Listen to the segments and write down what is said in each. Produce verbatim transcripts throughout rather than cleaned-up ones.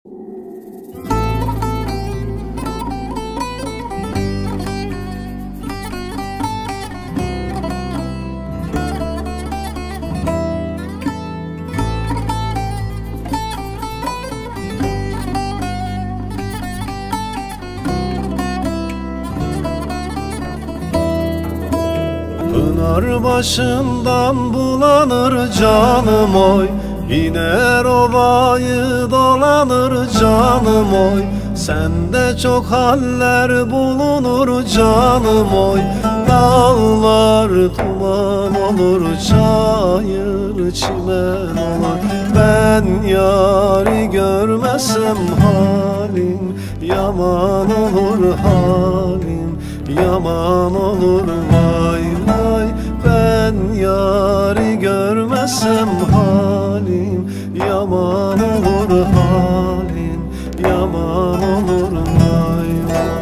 Pınar başından bulanır canım oy, İner ovayı dolanır canım oy. Sende çok haller bulunur canım oy. Dağlar tuman olur, çayır çimen olur. Ben yari görmesem halim yaman olur, halim yaman olur. Vay vay, ben yari görmesem halim yaman olur, halim yaman olur. Vay vay.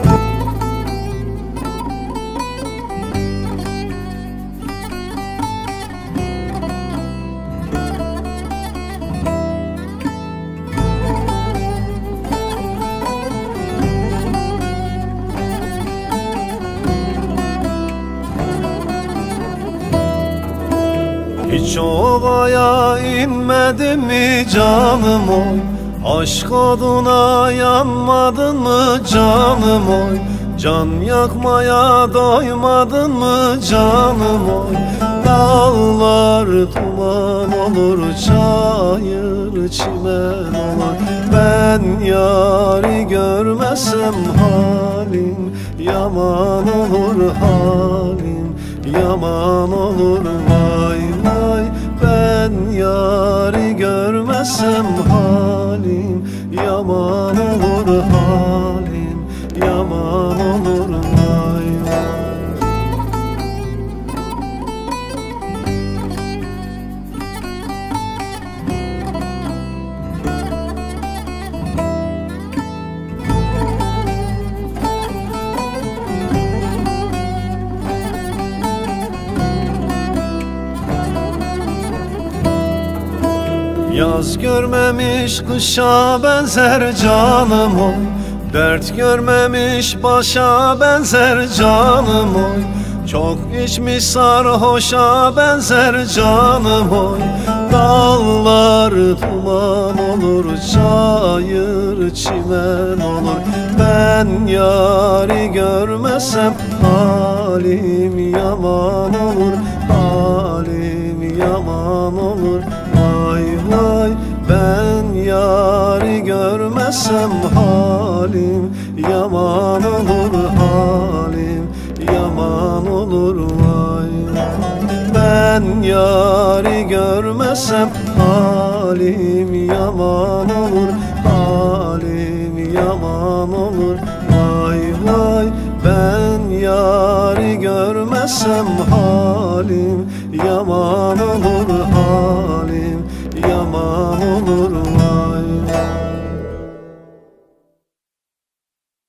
Hiç ovaya inmedin mi canım oy? Aşk oduna yanmadın mı canım oy? Can yakmaya doymadın mı canım oy? Dağlar tuman olur, çayır çimen olur. Ben yari görmesem halim yaman olur, halim yaman olur. Vay vay, ben yari görmesem halim yaman olur, halim yaman olur. Vay vay. Yaz görmemiş kışa benzer canım oy. Dert görmemiş başa benzer canım oy. Çok içmiş sarhoşa benzer canım oy. Dağlar tuman olur, çayır çimen olur. Ben yari görmesem halim yaman olur, halim yaman olur. Vay vay, ben yari görmesem halim yaman olur, halim yaman olur. Vay vay, ben yari görmesem halim yaman olur, halim yaman olur. Vay vay, ben yari görmesem halim yaman olur.